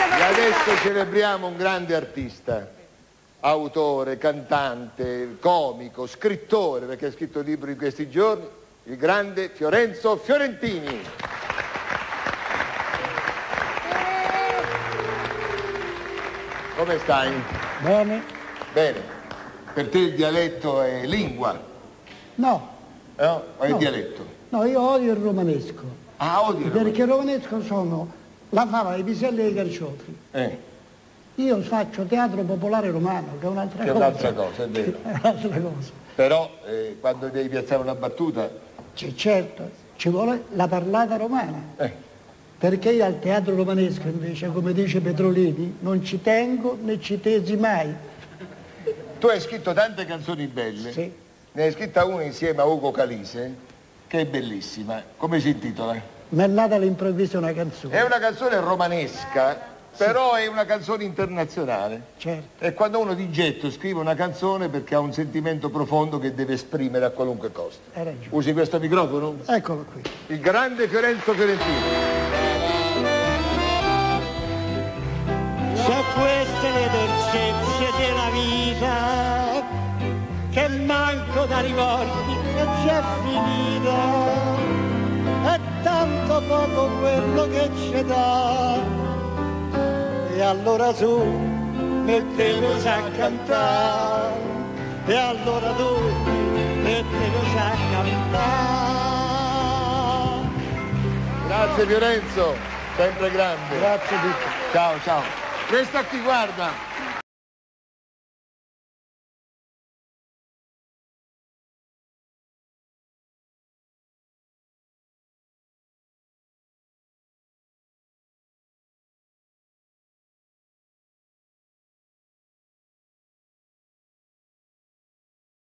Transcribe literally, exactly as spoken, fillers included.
E adesso celebriamo un grande artista, autore, cantante, comico, scrittore, perché ha scritto libri in questi giorni, il grande Fiorenzo Fiorentini. Come stai? Bene. Bene. Per te il dialetto è lingua? No. No? O è no. dialetto? No, io odio il romanesco. Ah, odio il romanesco. Perché il romanesco sono la fava, i piselli e i carciofi. Eh. Io faccio teatro popolare romano, che è un'altra Che è cosa. un'altra cosa, è vero. È un'altra cosa. Però eh, quando devi piazzare una battuta... C'è, certo, ci vuole la parlata romana. Eh. Perché io al teatro romanesco invece, come dice Petrolini, non ci tengo né ci tesi mai. Tu hai scritto tante canzoni belle. Sì. Ne hai scritta una insieme a Ugo Calise, che è bellissima. Come si intitola? Mi è nata all'improvviso una canzone. È una canzone romanesca, però è una canzone internazionale. Certo. E quando uno di getto scrive una canzone perché ha un sentimento profondo che deve esprimere a qualunque costo. Hai ragione. Usi questo microfono? Eccolo qui. Il grande Fiorenzo Fiorentino. Se queste le dolcezze della vita, che manco da ricordi è già finita, è tanto poco quello che ci dà, e allora tu mettelos a cantare, e allora tu mettelos a cantare. Grazie Fiorenzo, sempre grande. Grazie a tutti. Ciao, ciao. Resta qui, guarda.